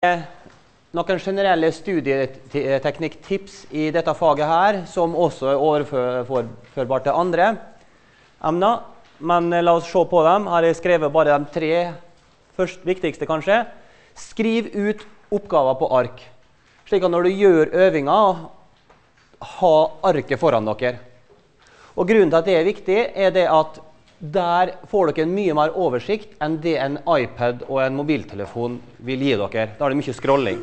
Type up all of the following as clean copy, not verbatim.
Noen generelle studieteknikktips i dette faget her, som også er overførbart til andre emner. Men la oss se på dem. Her har jeg skrevet bare de tre viktigste kanskje. Skriv ut oppgaver på ark, slik at når du gjør øvinger, ha arket foran dere. Og grunnen til at det er viktig, er det at der får dere en mye mer oversikt enn det en iPad og en mobiltelefon vil gi dere. Da er det mye scrolling.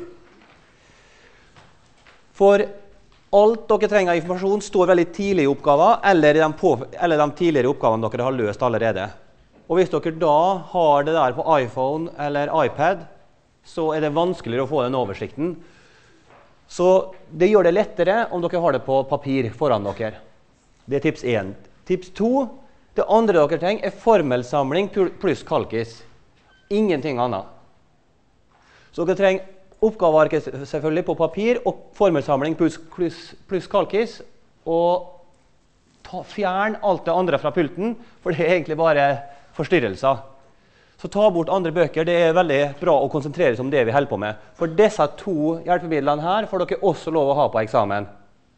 For alt dere trenger av informasjon står veldig tidlig i oppgaven, eller de tidligere oppgavene dere har løst allerede. Og hvis dere da har det der på iPhone eller iPad, så er det vanskeligere å få den oversikten. Så det gjør det lettere om dere har det på papir foran dere. Det er tips 1. Tips 2. Det andre dere trenger er formelsamling pluss kalkis. Ingenting annet. Så dere trenger oppgavearket selvfølgelig på papir, og formelsamling pluss kalkis. Og fjern alt det andre fra pulten, for det er egentlig bare forstyrrelser. Så ta bort andre bøker. Det er veldig bra å konsentrere seg om det vi holder på med. For disse to hjelpemidlene her får dere også lov å ha på eksamen.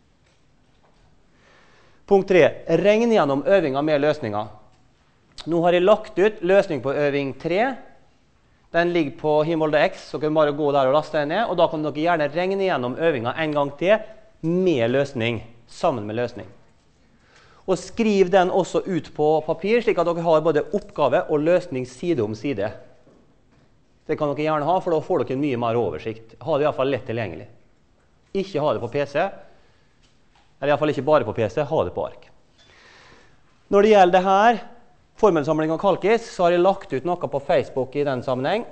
Punkt 3. Regn gjennom øvinger med løsninger. Nå har jeg lagt ut løsning på øving 3. Den ligger på Himmelda-X, så kan bare gå der og laste den ned. Og da kan dere gjerne regne gjennom øvinga en gang til med løsning, sammen med løsning. Og skriv den også ut på papir, slik at dere har både oppgave og løsning side om side. Det kan dere gjerne ha, for da får dere mye mer oversikt. Ha det i hvert fall lett tilgjengelig. Ikke ha det på PC. Eller i hvert fall ikke bare på PC, ha det på ark. Når det gjelder det her, formelsamling og kalkis, så har jeg lagt ut noe på Facebook i den sammenheng.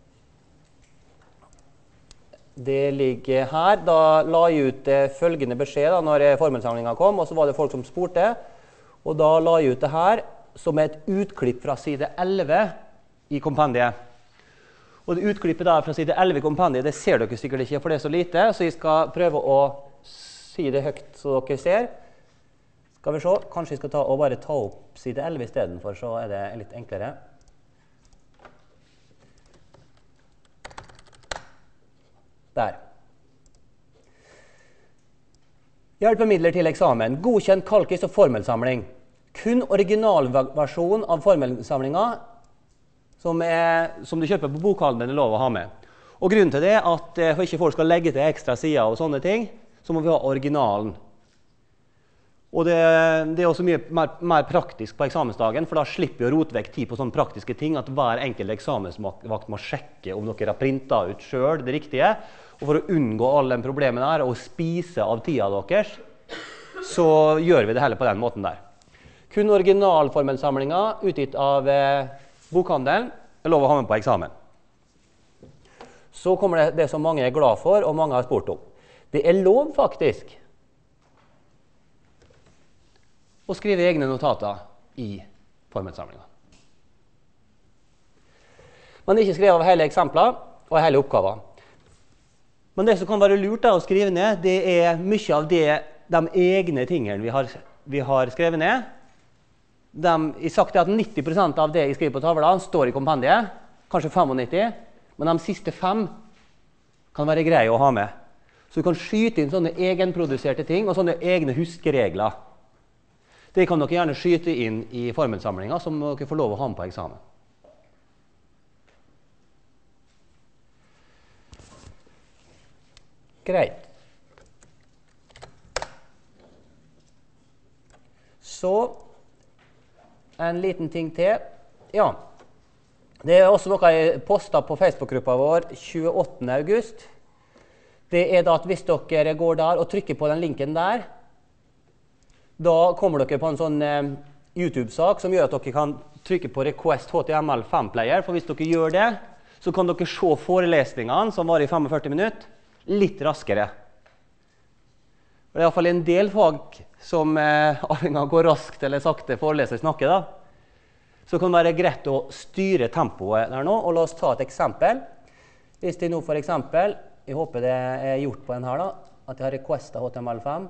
Det ligger her. Da la jeg ut følgende beskjed da, når formelsamlingen kom, og så var det folk som spurte. Og da la jeg ut det her som et utklipp fra side 11 i kompendiet. Og det utklippet der fra side 11 i kompendiet, det ser dere sikkert ikke, for det er så lite, så jeg skal prøve å si det høyt så dere ser. Skal vi se, kanskje jeg skal bare ta opp side 11 i stedet, for så er det litt enklere. Der. Hjelpemidler til eksamen. Godkjent kalkis og formelsamling. Kun originalversjon av formelsamlingen som du kjøper på bokhandelen er lov å ha med. Og grunnen til det er at for ikke folk skal legge til ekstra sider og sånne ting, så må vi ha originalen. Og det er også mye mer praktisk på eksamensdagen, for da slipper vi å rote vekk tid på sånne praktiske ting, at hver enkelt eksamensvakt må sjekke om dere har printet ut selv det riktige. Og for å unngå alle de problemene her, og spise av tida deres, så gjør vi det heller på den måten der. Kun originalformelsamlinger utgitt av bokhandelen er lov å ha med på eksamen. Så kommer det som mange er glad for, og mange har spurt om. Det er lov faktisk å skrive egne notater i formelsamlingen. Man ikke skrevet av hele eksempler og hele oppgaver. Men det som kan være lurt da, å skrive ned, det er mye av de egne tingene vi har skrevet ned. Jeg har sagt at 90% av det jeg skriver på tavla står i kompendiet, kanskje 95%, men de siste 5 kan være greie å ha med. Så du kan skyte inn sånne egenproduserte ting og sånne egne huskeregler. Det kan dere gjerne skyte inn i formelsamlinger som dere får lov å ha med på eksamen. Greit. Så en liten ting til. Ja, det er også noe jeg postet på Facebook-gruppa vår 28. august. Det er da at hvis dere går der og trykker på den linken der, da kommer dere på en sånn YouTube-sak som gjør at dere kan trykke på Request HTML5-player, for hvis dere gjør det, så kan dere se forelesningene som var i 45 minutter, litt raskere. Det er i hvert fall en del fag som avhengig av hvor raskt eller sakte foreleser snakker da. Så kan det være greit å styre tempoet der nå, og la oss ta et eksempel. Hvis det nå for eksempel, jeg håper det er gjort på en her da, at jeg har requestet HTML5.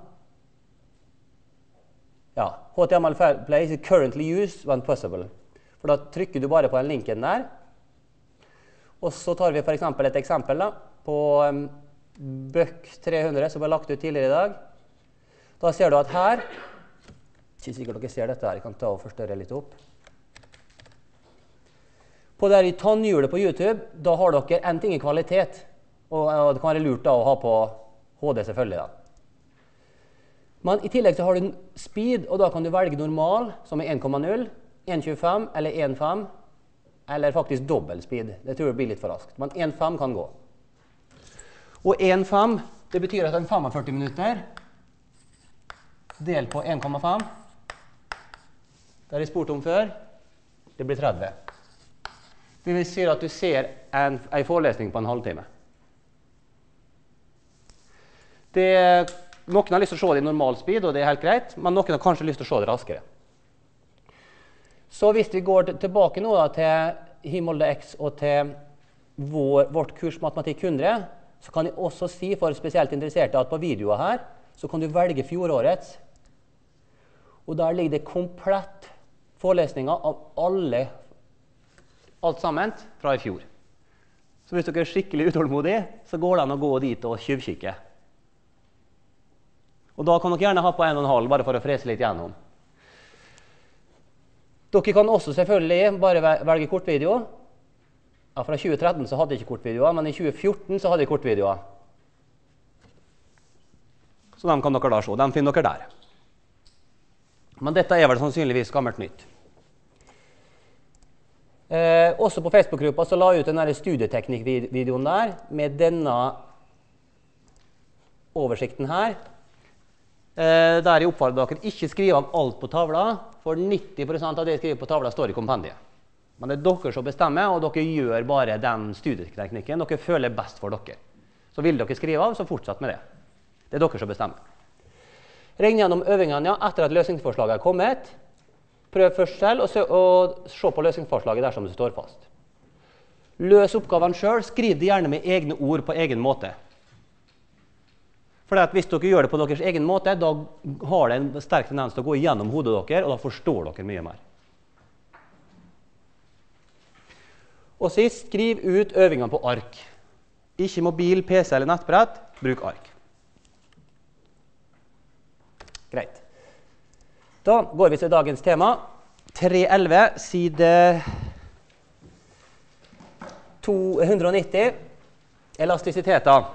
Ja, HTML5 is currently used when possible. For da trykker du bare på den linken der, og så tar vi for eksempel et eksempel da. på Buck 300 som ble lagt ut tidligere i dag. Da ser du at her, ikke sikkert dere ser dette her, jeg kan ta og forstørre litt opp. På det her i tannhjulet på YouTube, da har dere en ting i kvalitet, og det kan være lurt da å ha på HD selvfølgelig da. Men i tillegg så har du speed, og da kan du velge normal, som er 1,0, 1,25 eller 1,5, eller faktisk dobbelt speed. Det tror jeg blir litt for raskt, men 1,5 kan gå. Og 1,5, det betyr at en 45 minutter, del på 1,5, det har jeg spurt om før, det blir 30. Det vil si at du ser en forelesning på en halvtime. Noen har lyst til å se det i normal speed, og det er helt greit, men noen har kanskje lyst til å se det raskere. Så hvis vi går tilbake nå da, til Himolde X og til vårt kurs Matematikk 100, så kan jeg også si for spesielt interesserte at på videoen her, så kan du velge fjorårets. Og der ligger det komplett forelesninger av alt sammen fra i fjor. Så hvis dere er skikkelig utålmodige, så går det an å gå dit og tjuvkikke. Og da kan dere gjerne ha på 1,5, bare for å frese litt gjennom. Dere kan også selvfølgelig bare velge kortvideo. Ja, fra 2013 så hadde jeg ikke kortvideoer, men i 2014 så hadde jeg kortvideoer. Så dem kan dere da se, dem finner dere der. Men dette er vel sannsynligvis gammelt nytt. Også på Facebook-gruppa så la jeg ut den studieteknikk-videoen der, med denne oversikten her. Der jeg oppfordrer dere ikke skrive av alt på tavla, for 90% av det jeg skriver på tavla står i kompendiet. Men det er dere som bestemmer, og dere gjør bare den studieteknikken dere føler best for dere. Så vil dere skrive av, så fortsett med det. Det er dere som bestemmer. Regn gjennom øvingene etter at løsningsforslaget er kommet. Prøv først selv og se på løsningsforslaget dersom det står fast. Løs oppgaven selv, skriv det gjerne med egne ord på egen måte. For hvis dere gjør det på deres egen måte, da har det en sterk tendens til å gå gjennom hodet deres, og da forstår dere mye mer. Og sist, skriv ut øvingene på ark. Ikke mobil, PC eller nettbrett, bruk ark. Greit. Da går vi til dagens tema. 311, side 290, elastisiteter.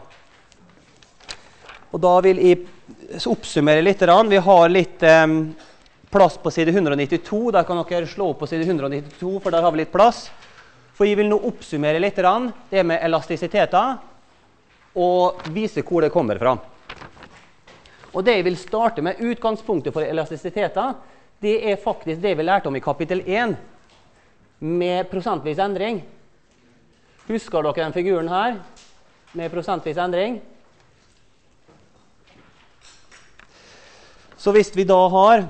Og da vil jeg oppsummere litt. Vi har litt plass på side 192. Der kan dere slå opp på side 192, for der har vi litt plass. For jeg vil nå oppsummere litt det med elastisiteter, og vise hvor det kommer fra. Og det jeg vil starte med, utgangspunktet for elastisiteter, det er faktisk det vi lærte om i kapittel 1, med prosentvis endring. Husker dere den figuren her, med prosentvis endring? Så hvis vi da har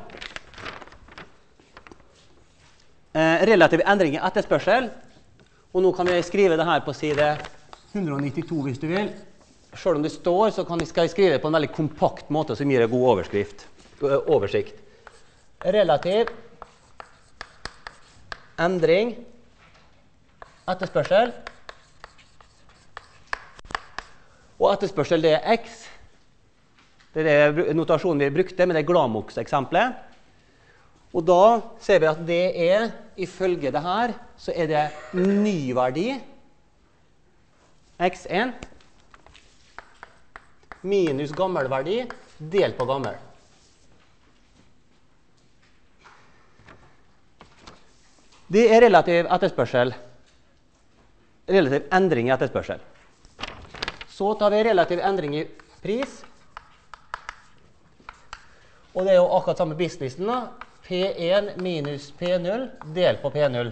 relativ endring i etterspørsel, og nå kan vi skrive det her på side 192 hvis du vil. Selv om det står, så skal jeg skrive det på en veldig kompakt måte som gir en god oversikt. Relativ endring, etterspørsel. Og etterspørsel det er x. Det er det notasjonen vi brukte med det Glamox-eksemplet. Og da ser vi at det er, ifølge det her, så er det ny verdi, x1, minus gammel verdi, delt på gammel. Det er relativ etterspørsel, relativ endring i etterspørsel. Så tar vi relativ endring i pris. Og det er jo akkurat samme businessen da. P1 minus P0 delt på P0.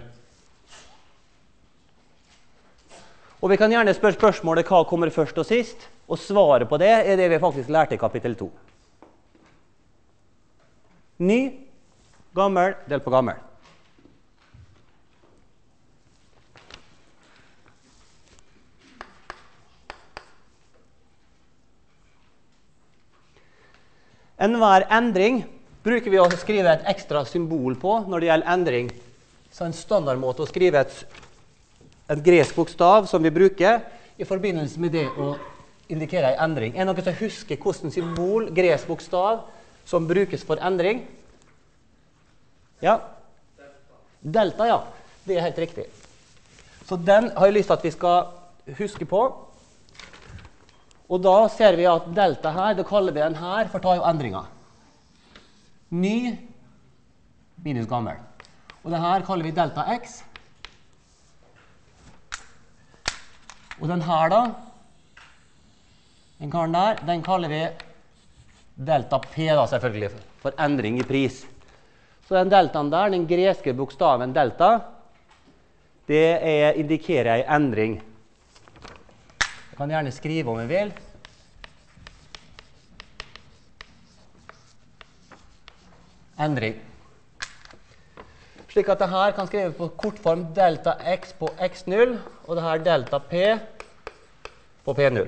Og vi kan gjerne spørre spørsmålet hva kommer først og sist, og svaret på det er det vi faktisk lærte i kapittel 2. Ny, gammel, delt på gammel. Enhver endring bruker vi å skrive et ekstra symbol på når det gjelder endring. Så en standardmåte å skrive en gresk bokstav som vi bruker, i forbindelse med det å indikere en endring. Er det noen som husker hvordan symbol, gresk bokstav, som brukes for endring? Ja? Delta, ja. Det er helt riktig. Så den har jeg lyst til at vi skal huske på. Og da ser vi at delta her, det kaller vi den her, for å ta jo endringer. Ny minus gammel. Og det her kaller vi delta x. Og den her da, den karen der, den kaller vi delta P da selvfølgelig, for endring i pris. Så den deltaen der, den greske bokstaven delta, det indikerer en endring. Jeg kan gjerne skrive om jeg vil. Endring. Slik at det her kan skrive på kortform delta x på x0, og det her delta p på p0.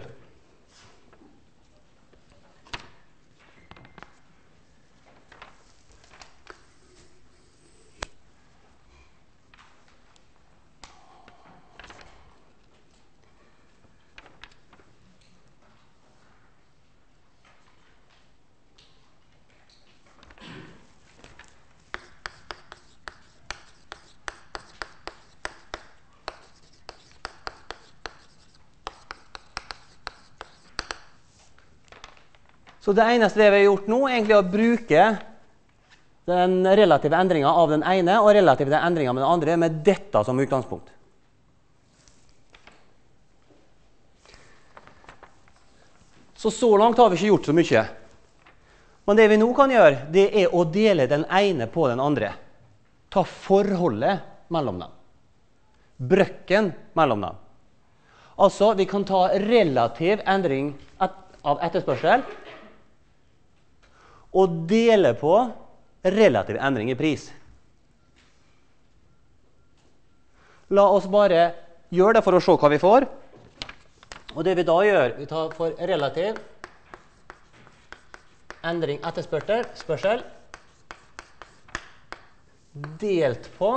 Så det eneste vi har gjort nå, egentlig er å bruke den relative endringen av den ene og relative endringen med den andre med dette som utgangspunkt. Så langt har vi ikke gjort så mye. Men det vi nå kan gjøre, det er å dele den ene på den andre. Ta forholdet mellom dem. Brøkken mellom dem. Altså, vi kan ta relativ endring av etterspørsel og dele på relativ endring i pris. La oss bare gjøre det for å se hva vi får. Og det vi da gjør, vi tar for relativ endring etterspørsel delt på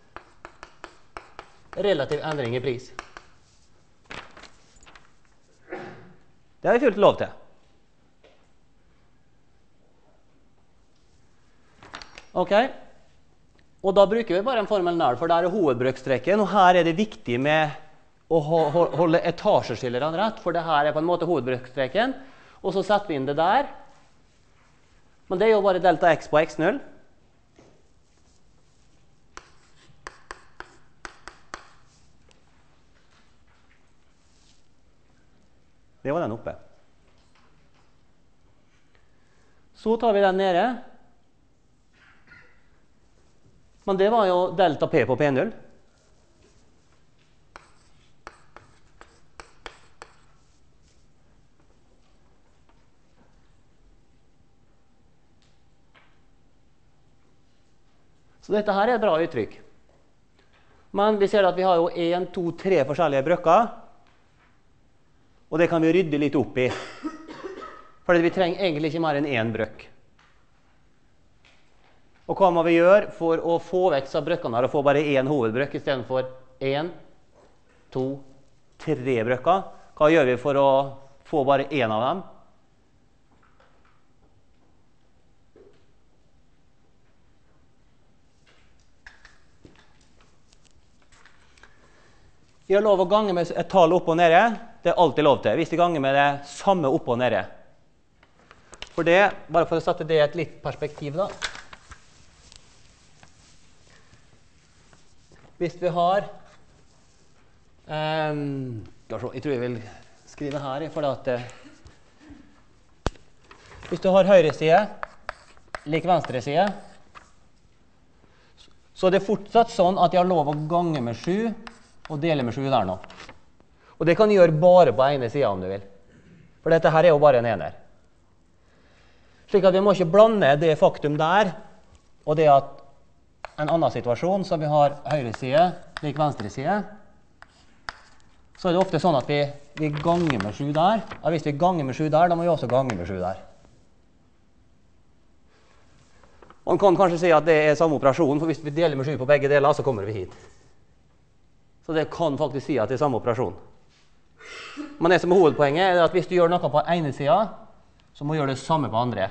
relativ endring i pris. Det har vi fullt lov til. Ok, og da bruker vi bare en formel nær, for der er hovedbrøkstreken, og her er det viktig med å holde etasjeskillerne rett, for det her er på en måte hovedbrøkstreken, og så setter vi inn det der. Men det er jo bare delta x på x0. Det var den oppe. Så tar vi den nede. Men det var jo delta P på P0. Så dette her er et bra uttrykk. Men vi ser at vi har jo 1, 2, 3 forskjellige brøkker. Og det kan vi rydde litt opp i. For vi trenger egentlig ikke mer enn én brøkk. Og hva må vi gjøre for å få vekk disse brøkkene her og få bare én hovedbrøkk i stedet for 1, 2, 3 brøkker? Hva gjør vi for å få bare én av dem? Vi har lov å gange med et tall opp og nede. Det er alltid lov til, hvis vi ganger med det samme opp og nede. For det, bare for å sette det i et litt perspektiv da. Hvis vi har, jeg tror jeg vil skrive her, for at hvis du har høyre side, lik venstre side, så er det fortsatt sånn at jeg har lov å gange med 7 og dele med 7 der nå. Og det kan du gjøre bare på ene siden om du vil. For dette her er jo bare en ener. Slik at vi må ikke blande det faktum der, og det at en annen situasjon, så vi har høyre side, lik venstre side, så er det ofte sånn at vi ganger med 7 der. Ja, hvis vi ganger med 7 der, da må vi også gange med 7 der. Man kan kanskje si at det er samme operasjon, for hvis vi deler med 7 på begge deler, så kommer vi hit. Så det kan faktisk si at det er samme operasjon. Men det som er hovedpoenget er at hvis du gjør noe på ene siden, så må du gjøre det samme på andre.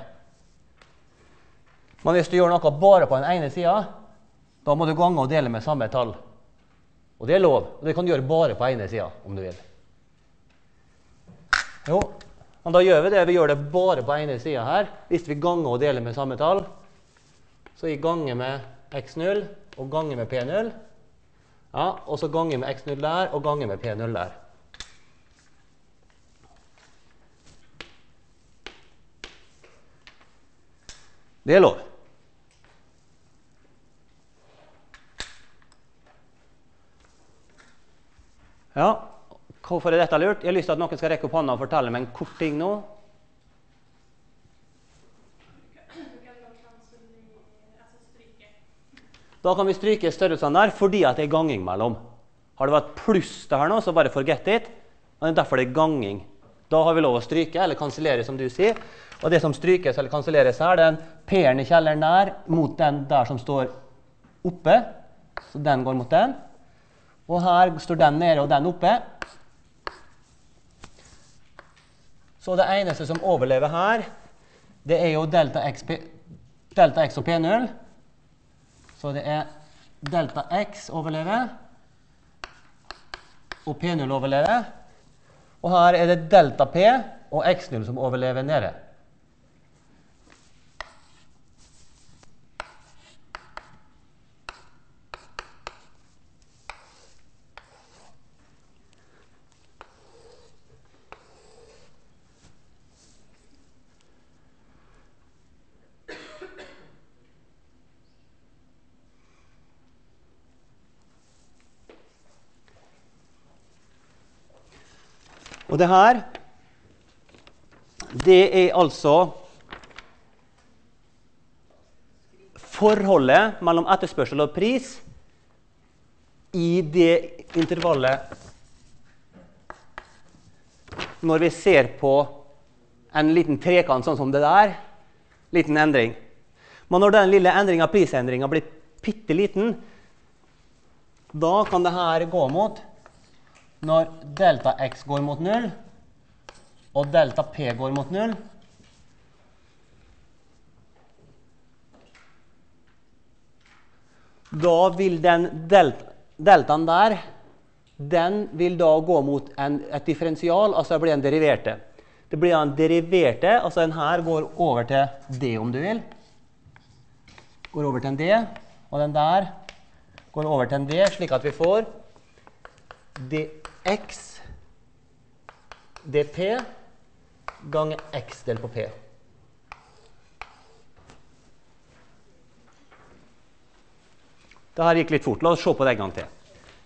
Men hvis du gjør noe bare på den ene siden, da må du gange og dele med samme tall. Og det er lov, og det kan du gjøre bare på ene siden, om du vil. Jo, men da gjør vi det. Vi gjør det bare på ene siden her. Hvis vi ganger og deler med samme tall, så jeg ganger med x0 og ganger med p0. Ja, og så ganger med x0 der og ganger med p0 der. Det er lov. Ja, hvorfor er dette lurt? Jeg har lyst til at noen skal rekke opp hånda og fortelle meg en kort ting nå. Da kan vi stryke størrelsene der, fordi at det er ganging mellom. Har det vært pluss det her nå, så bare forget it. Men derfor det er ganging. Da har vi lov å stryke, eller kansellere som du sier. Og det som strykes eller kanselleres her, den p-en i kjelleren der, mot den der som står oppe. Så den går mot den. Og her står den nede og den oppe. Så det eneste som overlever her, det er jo delta x og p0. Så det er delta x overlever, og p0 overlever. Og her er det delta p og x0 som overlever nede. Og det her, det er altså forholdet mellom etterspørsel og pris i det intervallet når vi ser på en liten trekant sånn som det der, liten endring. Men når den lille endringen, prisendringen blir pitteliten, da kan det her gå mot når delta x går mot 0, og delta p går mot 0, da vil den deltaen der, den vil da gå mot et differensial, altså det blir en deriverte. Det blir en deriverte, altså den her går over til d om du vil. Går over til en d, og den der går over til en d, slik at vi får dx dp ganger x del på p. Det her gikk litt fort. La oss se på det en gang til.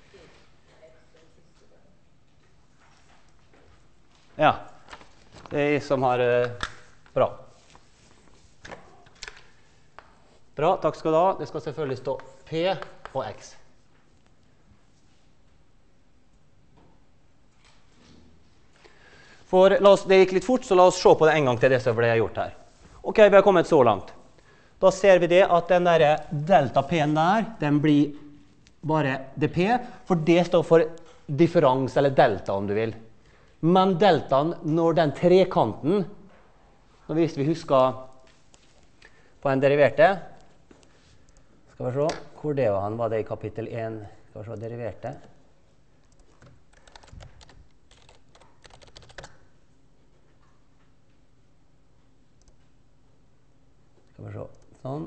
Ja, det er jeg som har bra. Bra, takk skal du ha. Det skal selvfølgelig stå p og x. For det gikk litt fort, så la oss se på det en gang til det som ble gjort her. Ok, vi har kommet så langt. Da ser vi det at den der delta p-en der, den blir bare dp, for det står for differens, eller delta om du vil. Men deltaen, når den trekanten, hvis vi husker på en deriverte, skal vi se, hvor det var det i kapittel 1, skal vi se, deriverte. Skal vi se, sånn.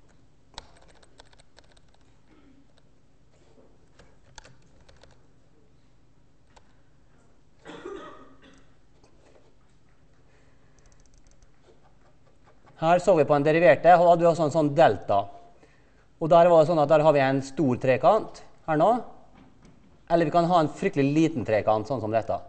Her så vi på en deriverte, og da hadde vi sånn delta. Og der var det sånn at der har vi en stor trekant her nå, eller vi kan ha en fryktelig liten trekant, sånn som dette.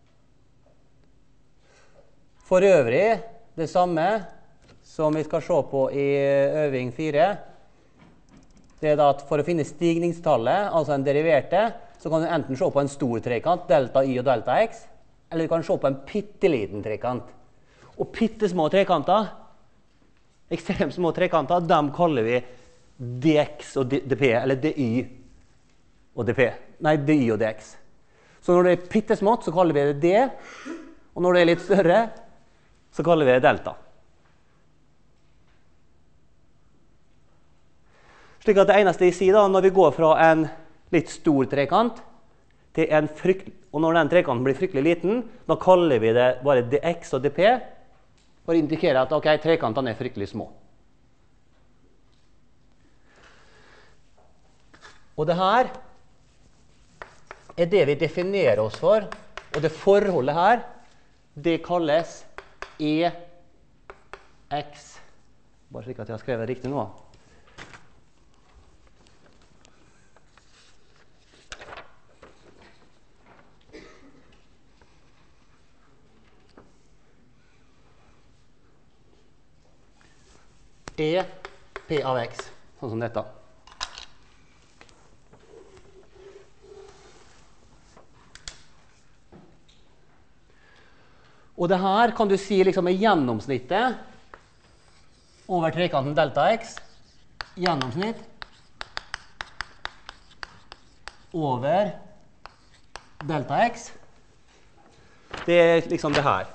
For øvrig, det samme som vi skal se på i øving 4, det er da at for å finne stigningstallet, altså en deriverte, så kan du enten se på en stor trekant, delta y og delta x, eller du kan se på en pitteliten trekant. Og pittesmå trekanter, ekstremt små trekanter, dem kaller vi dx og dp, eller dy og dp. Nei, dy og dx. Så når det er pittesmått, så kaller vi det D, og når det er litt større, så kaller vi det delta. Slik at det eneste jeg sier da, når vi går fra en litt stor trekant til en og når den trekanten blir fryktelig liten, da kaller vi det bare dx og dp, for å indikere at ok, trekantene er fryktelig små. Og det her er det vi definerer oss for, og det forholdet her, det kalles EX. Bare slik at jeg har skrevet riktig nå. E P av X, sånn som dette. Og det her kan du si liksom er gjennomsnittet over trekanten delta X, gjennomsnitt over delta X. Det er liksom det her.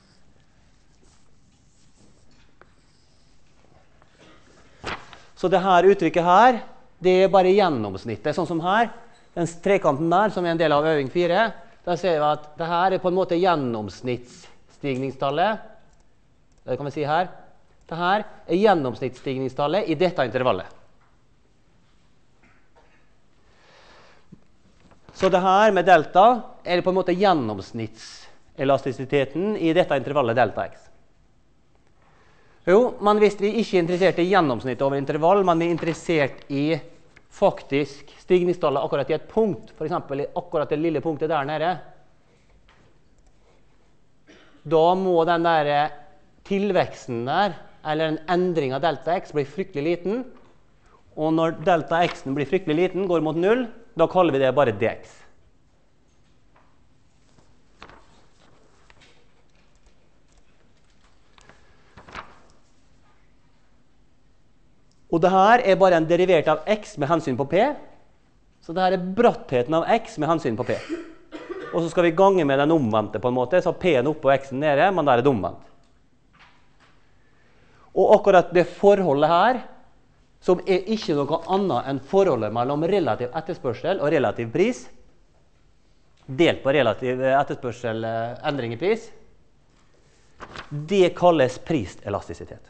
Så det her uttrykket her, det er bare gjennomsnittet, sånn som her. Den trekanten der, som er en del av øving 4, da ser vi at det her er på en måte gjennomsnittsstigningstallet. Det kan vi si her. Det her er gjennomsnittsstigningstallet i dette intervallet. Så det her med delta er på en måte gjennomsnittselastisiteten i dette intervallet delta X. Jo, men hvis vi ikke er interessert i gjennomsnitt over intervall, men vi er interessert i faktisk stigningstallet akkurat i et punkt, for eksempel i akkurat det lille punktet der nede, da må den der tilveksten der, eller en endring av delta X, bli fryktelig liten. Og når delta X-en blir fryktelig liten, går mot 0, da kaller vi det bare dx. Og dette er bare en derivert av x med hensyn på p. Så dette er brattheten av x med hensyn på p. Og så skal vi gange med den omvendte på en måte, så p-en oppe og x-en nede, men der er det omvendt. Og akkurat det forholdet her, som er ikke noe annet enn forholdet mellom relativ etterspørsel og relativ pris, delt på relativ etterspørsel endring i pris, det kalles priselastisitet.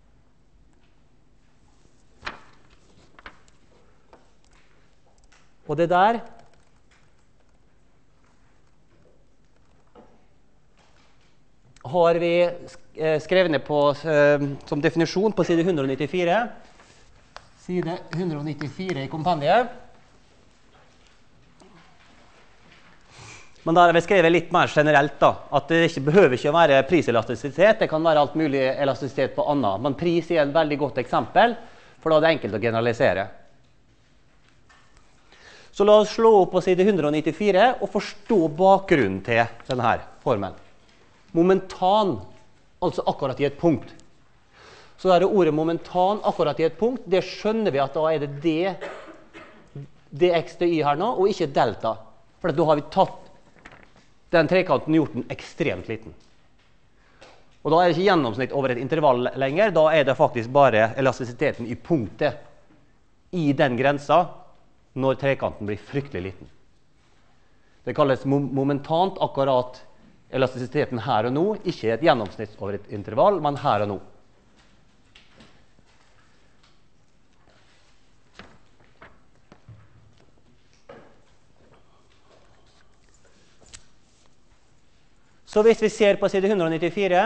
Og det der har vi skrevet ned på, som definisjon på side 194. Side 194 i kompendiet. Men der har vi skrevet litt mer generelt da, at det behøver ikke å være priselastisitet, det kan være alt mulig elastisitet på annet. Men pris er en veldig godt eksempel, for da er det enkelt å generalisere. Så la oss slå opp på side 194 og forstå bakgrunnen til denne formelen. Momentan, altså akkurat i et punkt. Så er det ordet momentan akkurat i et punkt, det skjønner vi at da er det dx til y her nå, og ikke delta. For da har vi tatt den trekanten og gjort den ekstremt liten. Og da er det ikke gjennomsnitt over et intervall lenger, da er det faktisk bare elastisiteten i punktet i den grensa, når trekanten blir fryktelig liten. Det kalles momentant akkurat elastisiteten her og nå, ikke et gjennomsnitt over et intervall, men her og nå. Så hvis vi ser på side 194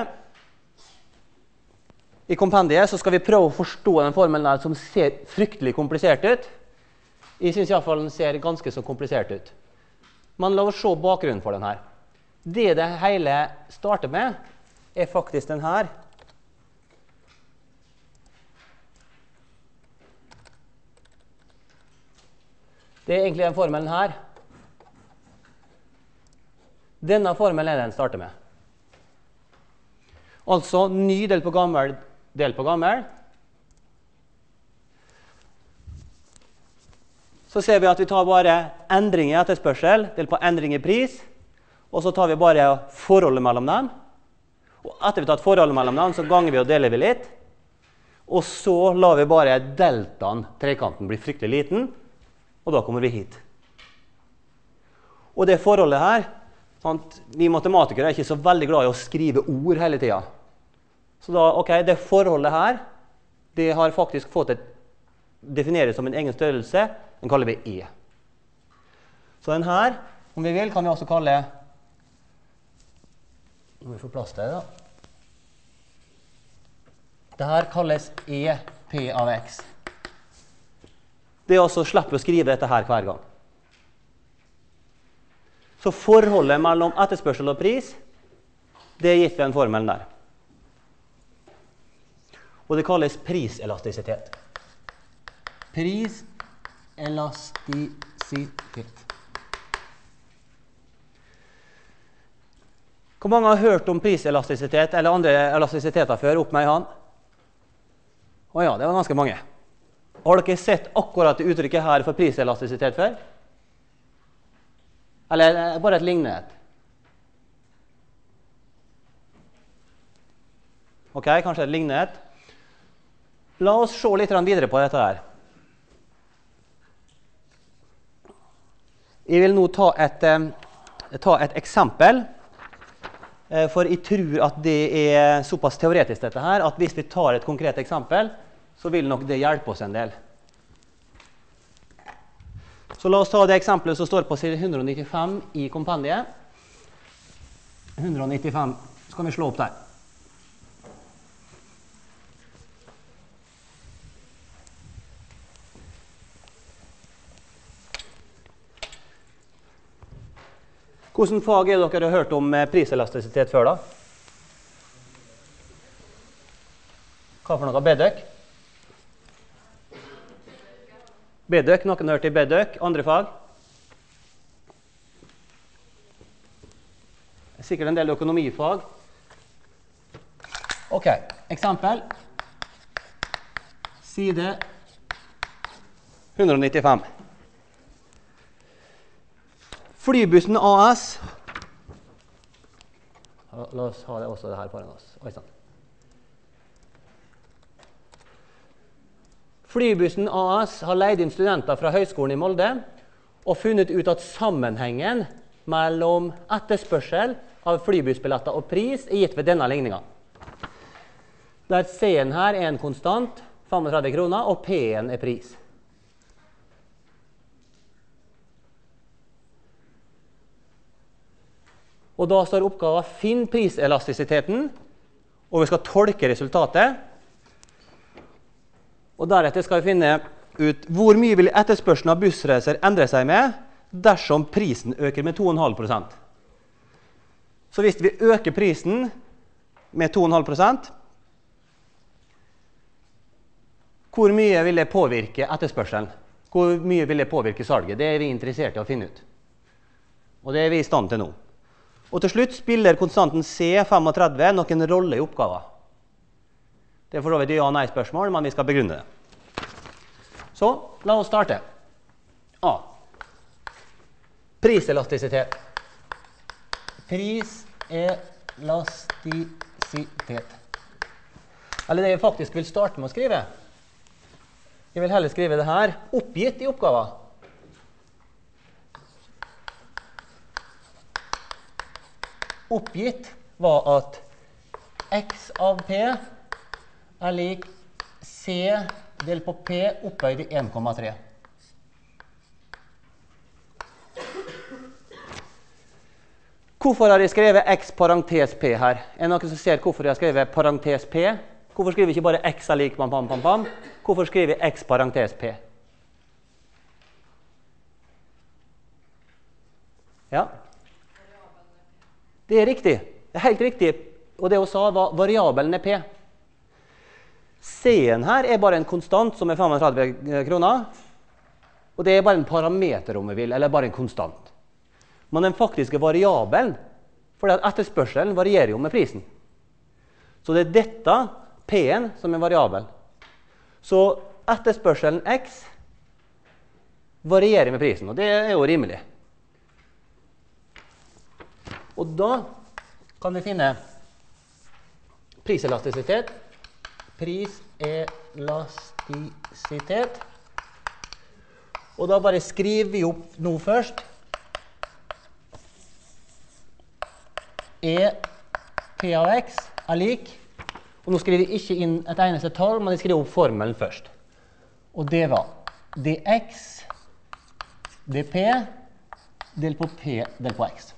i kompendiet, så skal vi prøve å forstå den formelen der som ser fryktelig komplisert ut. Jeg synes i hvert fall den ser ganske så komplisert ut. Men la oss se bakgrunnen for den her. Det hele starter med er faktisk den her. Det er egentlig den formelen her. Denne formelen er det den starter med. Altså ny del på gammel, del på gammel. så ser vi at vi tar bare endring i etterspørsel, del på endring i pris, og så tar vi bare forholdet mellom dem. Og etter vi har tatt forholdet mellom dem, så ganger vi og deler vi litt. Og så lar vi bare deltaen, trekanten, bli fryktelig liten, og da kommer vi hit. Og det forholdet her, sant, vi matematikere er ikke så veldig glad i å skrive ord hele tiden. Så da, ok, det forholdet her, det har faktisk fått defineres som en egen størrelse, den kaller vi E. Så den her, om vi vil, kan vi også kalle, nå må vi få plass til det da. Dette kalles EP av X. Det er også slipper å skrive dette her hver gang. Så forholdet mellom etterspørsel og pris, det er gitt ved den formelen der. Og det kalles priselastisitet. Priselastisitet. Hvor mange har hørt om priselastisitet eller andre elastisiteter før? Opp med en hånd. Å ja, det var ganske mange. Har dere sett akkurat det uttrykket her for priselastisitet før? Eller bare et lignende? Ok, kanskje et lignende. La oss se litt videre på dette her. Jeg vil nå ta et eksempel, for jeg tror at det er såpass teoretisk dette her, at hvis vi tar et konkret eksempel, så vil nok det hjelpe oss en del. Så la oss ta det eksempelet som står på side 195 i kompendiet. 195, så kan vi slå opp der. Hvordan fag er dere hørt om priselastisitet før da? Hva for noe? BDØK? BDØK, noen har hørt i BDØK. Andre fag? Sikkert en del økonomifag. Ok, eksempel. Side 195. Flybussen AS. La oss ha det også det her foran oss. Oi, sant. Flybussen AS har leid inn studenter fra Høgskolen i Molde og funnet ut at sammenhengen mellom etterspørsel av flybussbilletter og pris er gitt ved denne ligningen. Der C-en her er en konstant, 35 kroner, og P-en er pris. Og da står oppgaven finn priselastisiteten, og vi skal tolke resultatet. Og deretter skal vi finne ut hvor mye vil etterspørselen av bussreiser endre seg med dersom prisen øker med 2,5%. Så hvis vi øker prisen med 2,5%, hvor mye vil det påvirke etterspørselen? Hvor mye vil det påvirke salget? Det er vi interessert i å finne ut. Og det er vi i stand til nå. Og til slutt spiller konstanten C35 noen rolle i oppgaven. Det er for så vidt ja- og nei-spørsmål, men vi skal begrunne det. Så, la oss starte. A. Priselastisitet. Priselastisitet. Eller det jeg faktisk vil starte med å skrive. Jeg vil heller skrive det her, oppgitt i oppgaven. Oppgitt var at x av p er lik c delt på p opphøyd i 1,3. Hvorfor har jeg skrevet x parentes p her? Er det noen som ser hvorfor jeg har skrevet parentes p? Hvorfor skriver jeg ikke bare x er lik pam, pam, pam, pam? Hvorfor skriver jeg x parentes p? Ja? Det er riktig. Det er helt riktig. Og det hun sa var variabelen er p. C-en her er bare en konstant som er 35 kroner. Og det er bare en parameter om vi vil, eller bare en konstant. Men den faktiske variabelen, for etterspørselen varierer jo med prisen. Så det er dette, P-en, som er variabel. Så etterspørselen X varierer med prisen, og det er jo rimelig. Og da kan vi finne priselastisitet. Priselastisitet. Og da bare skriver vi opp nå først. P av x er lik. Og nå skriver vi ikke inn et eneste tall, men vi skriver opp formelen først. Og det var dx dp del på p del på x.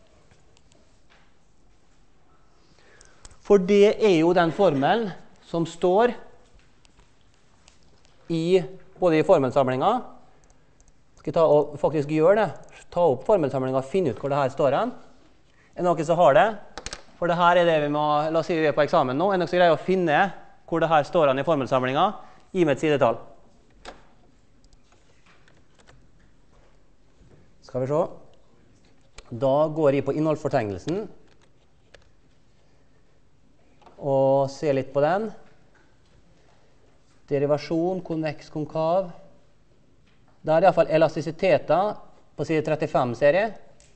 For det er jo den formelen som står både i formelsamlingen. Skal jeg ta og faktisk gjøre det? Ta opp formelsamlingen og finne ut hvor det her står hen. Er det noen som har det? For det her er det vi må, la oss si vi er på eksamen nå. Er det noen som greier å finne hvor det her står hen i formelsamlingen? Gi meg et sidetall. Skal vi se. Da går jeg på innholdsfortegnelsen og ser litt på den. Derivasjon, konveks, konkav. Da er det i hvert fall elastisiteter på side 35 serie.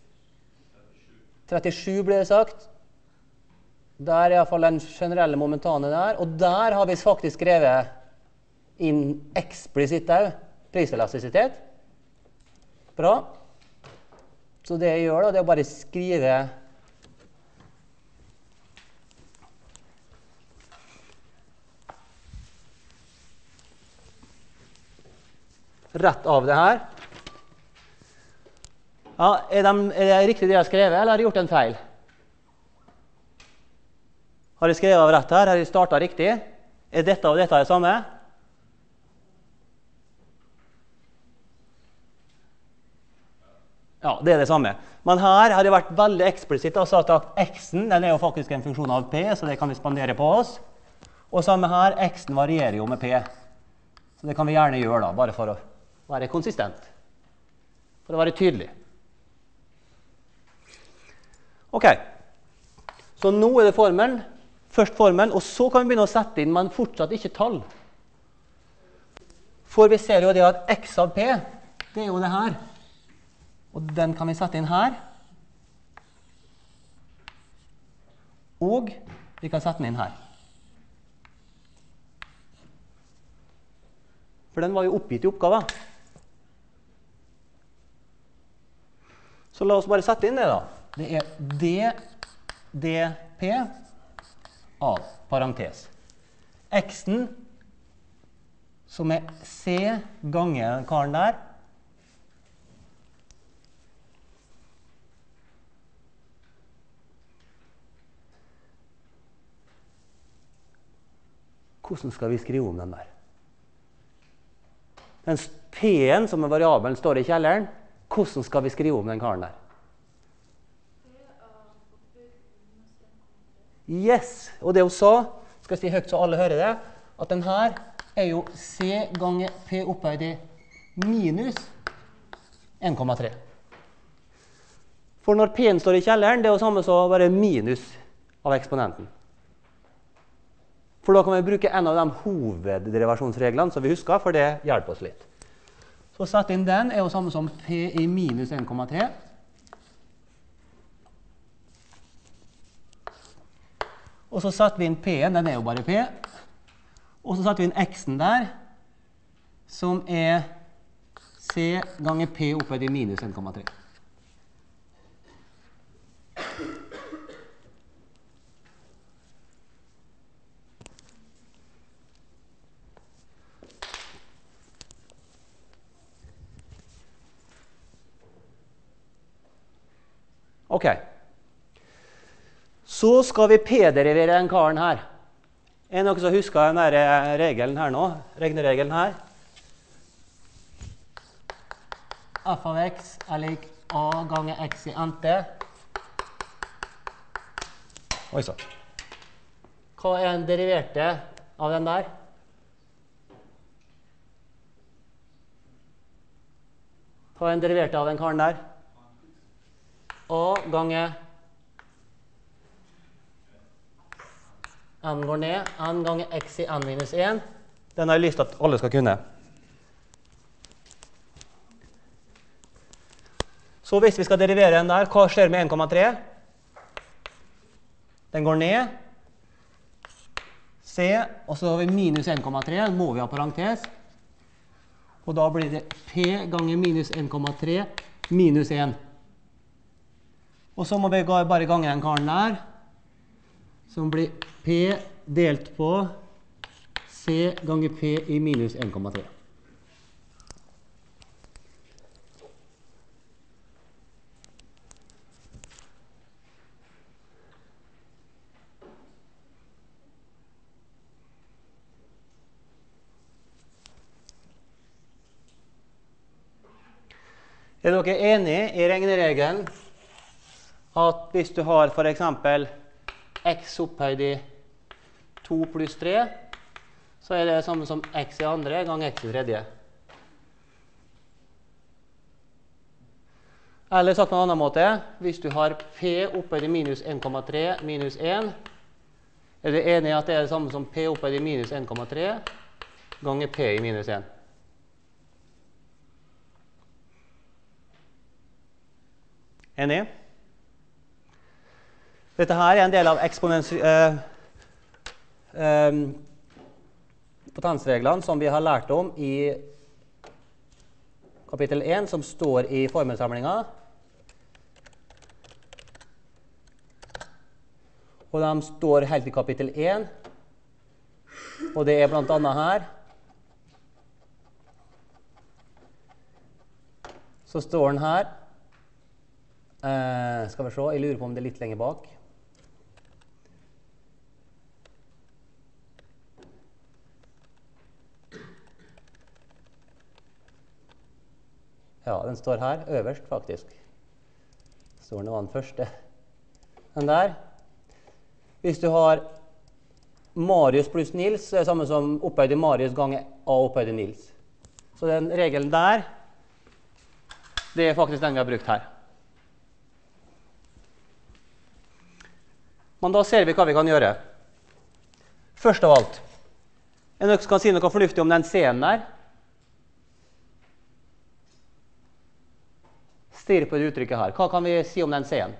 37 ble det sagt. Der er i hvert fall den generelle momentane der. Og der har vi faktisk skrevet inn eksplisitt også, priselastisitet. Bra. Så det jeg gjør da, det er å bare skrive rett av det her. Ja, er det riktig det jeg har skrevet, eller har jeg gjort en feil? Har jeg skrevet av rett her? Har jeg startet riktig? Er dette og dette det samme? Ja, det er det samme. Men her har det vært veldig eksplisitt og sagt at x-en, den er jo faktisk en funksjon av p, så det kan vi spandere på oss. Og samme her, x-en varierer jo med p. Så det kan vi gjerne gjøre da, bare for å være konsistent. For å være tydelig. Ok. Så nå er det formelen. Først formelen, og så kan vi begynne å sette inn, men fortsatt ikke tall. For vi ser jo det at x av p, det er jo det her. Og den kan vi sette inn her. Og vi kan sette den inn her. For den var jo oppgitt i oppgaven. Så la oss bare sette inn det da. Det er dp av parentes. X-en, som er c ganger karen der, hvordan skal vi skrive om den der? Den p-en som er variabelen står i kjelleren, hvordan skal vi skrive om den karen der? Yes, og det hun sa, skal jeg si høyt så alle hører det, at den her er jo c ganger p opphøyd i minus 1,3. For når p-en står i kjelleren, det er jo samme som bare minus av eksponenten. For da kan vi bruke en av de hovedderivasjonsreglene som vi husker, for det hjelper oss litt. Så sett inn den er jo samme som p i minus 1,3. Og så setter vi inn p-en, den er jo bare p. Og så setter vi inn x-en der, som er c ganger p opphøyd i minus 1,3. Ok. Så skal vi p-derivere den karen her. Er det noen som husker den der regelen her nå? Regneregelen her. F av x er lik a ganger x i nt. Oi så. Hva er den deriverte av den der? Hva er den deriverte av den karen der? A ganger n går ned, n ganger x i n minus 1. Den har jeg lyst til at alle skal kunne. Så hvis vi skal derivere den der, hva skjer med 1,3? Den går ned. C, og så har vi minus 1,3, må vi ha parentes. Og da blir det P ganger minus 1,3 minus 1. Og så må vi bare gange den karen der, som blir P delt på C ganger P i minus 1,3. Er dere enige i regneregelen at hvis du har for eksempel x opphøyd i 2 pluss 3, så er det det samme som x i andre gang x i tredje? Eller sagt på en annen måte, hvis du har p opphøyd i minus 1,3 minus 1, er du enig i at det er det samme som p opphøyd i minus 1,3 ganger p i minus 1? Enig? Dette her er en del av potensreglene som vi har lært om i kapittel 1, som står i formelsamlingen. Og de står helt i kapittel 1, og det er blant annet her. Så står den her. Skal vi se, jeg lurer på om det er litt lenger bak. Ja, den står her, øverst faktisk. Står den var den første. Den der. Hvis du har Marius pluss Nils, så er det samme som opphøyd i Marius ganger A opphøyd i Nils. Så den regelen der, det er faktisk den vi har brukt her. Men da ser vi hva vi kan gjøre. Først av alt, er det noen som kan si noe fornuftig om den C-en der? Stirr på det uttrykket her. Hva kan vi si om den C-en?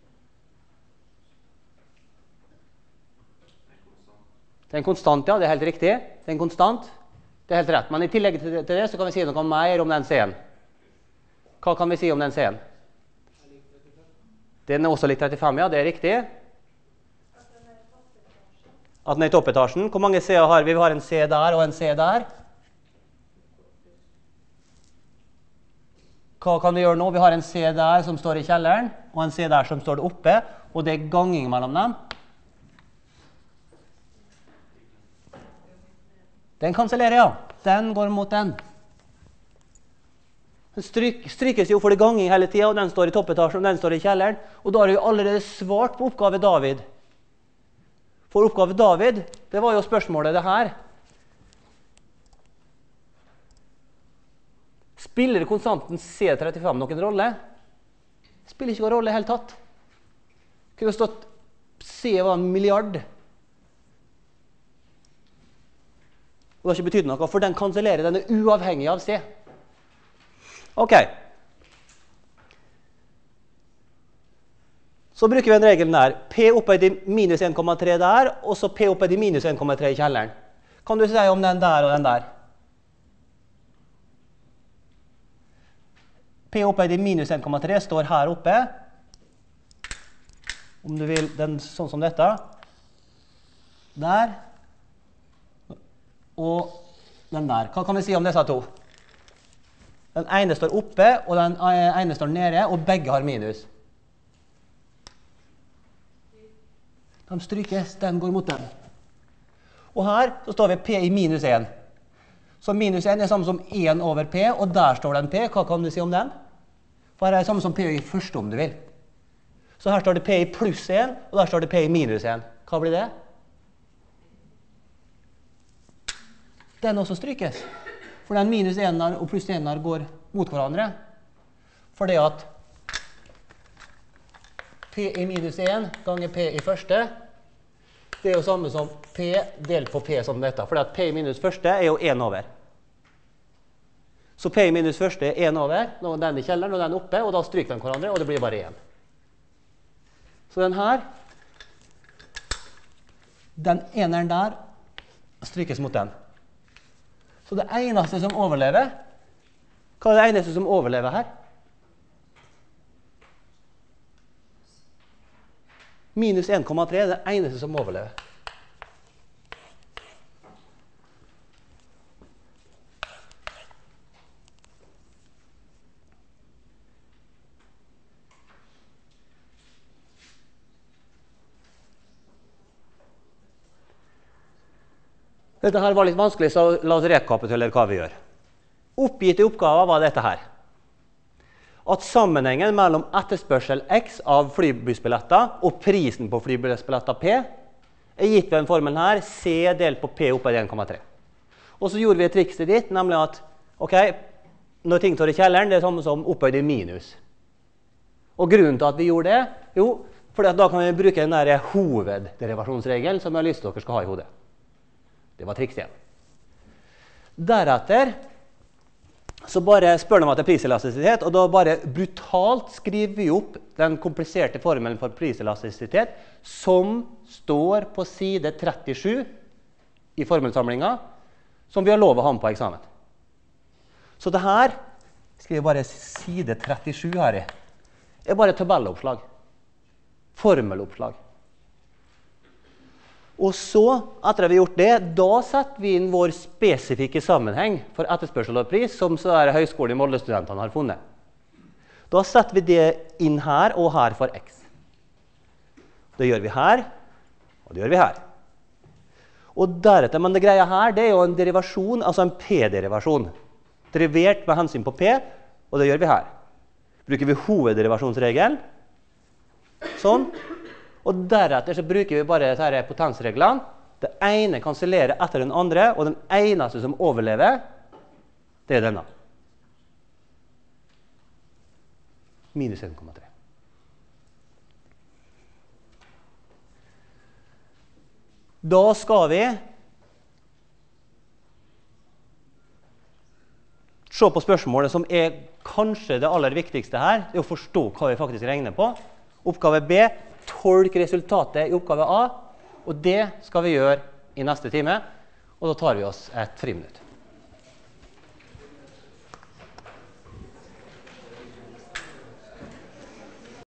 Det er en konstant, ja, det er helt riktig. Det er en konstant, det er helt rett. Men i tillegg til det så kan vi si noe mer om den C-en. Hva kan vi si om den C-en? Den er også lik 35, ja, det er riktig. At den er i toppetasjen. Hvor mange C-er har vi? Vi har en C der og en C der. Hva kan vi gjøre nå? Vi har en C der som står i kjelleren, og en C der som står oppe, og det er ganging mellom dem. Den kansellerer, ja. Den går mot den. Den strykes jo for det ganging hele tiden, og den står i toppetasjen, og den står i kjelleren. Og da har vi allerede svart på oppgave David. For oppgave David, det var jo spørsmålet det her. Spiller konstanten C35 noen rolle? Spiller ikke noen rolle helt tatt. Kunne stått C var en milliard. Og det har ikke betydd noe, for den kansellerer, den er uavhengig av C. Ok. Så bruker vi en regel der. P opphøyd i minus 1,3 der, og så P opphøyd i minus 1,3 i kjelleren. Kan du si om den der og den der? P opphøyd i minus 1,3 står her oppe. Om du vil den sånn som dette. Der. Og den der. Hva kan vi si om disse to? Den ene står oppe, og den ene står nede, og begge har minus. De strykes, den går mot den. Og her så står vi P i minus 1. Så minus 1 er samme som 1 over P, og der står den P. Hva kan du si om den? For her er det samme som P i første, om du vil. Så her står det P i pluss 1, og der står det P i minus 1. Hva blir det? Den også strykes. For den minus 1 og pluss 1 går mot hverandre. For det at P i minus 1 ganger P i første, det er jo samme som P delt på P som dette, fordi at P i minus første er jo 1 over. Så P minus første er 1 over, nå er den i kjelleren, og den oppe, og da stryker de hverandre, og det blir bare 1. Så den her, den eneren der, strykes mot den. Så det eneste som overlever, hva er det eneste som overlever her? Minus 1,3 er det eneste som overlever. Dette her var litt vanskelig, så la oss rekapitulere hva vi gjør. Oppgitte oppgaver var dette her. At sammenhengen mellom etterspørsel X av flybussbilletter og prisen på flybussbilletter P er gitt ved den formelen her, C delt på P opphøyd 1,3. Og så gjorde vi et trikset ditt, nemlig at ok, når ting står i kjelleren, det er samme som opphøyd i minus. Og grunnen til at vi gjorde det, jo, fordi at da kan vi bruke den der hovedderivasjonsregelen som jeg har lyst til at dere skal ha i hodet. Det var triks igjen. Deretter så bare spør de etter priselastisitet, og da bare brutalt skriver vi opp den kompliserte formelen for priselastisitet som står på side 37 i formelsamlingen, som vi har lov å ha med på eksamen. Så det her, skriver bare side 37 her i, er bare tabelloppslag, formeloppslag. Og så, etter at vi har gjort det, da setter vi inn vår spesifikke sammenheng for etterspørsel og pris, som så er Høgskolen i Molde-studentene har funnet. Da setter vi det inn her og her for X. Det gjør vi her, og det gjør vi her. Og deretter, men det greia her, det er jo en derivasjon, altså en P-derivasjon. Derivert med hensyn på P, og det gjør vi her. Bruker vi hovedderivasjonsregelen, sånn. Og deretter så bruker vi bare disse potensreglene. Det ene kansellerer etter den andre, og den eneste som overlever, det er denne. Minus 1,3. Da skal vi se på spørsmålet som er kanskje det aller viktigste her, det er å forstå hva vi faktisk regner på. Oppgave B, tolk resultatet i oppgave A, og det skal vi gjøre i neste time, og da tar vi oss et friminutt.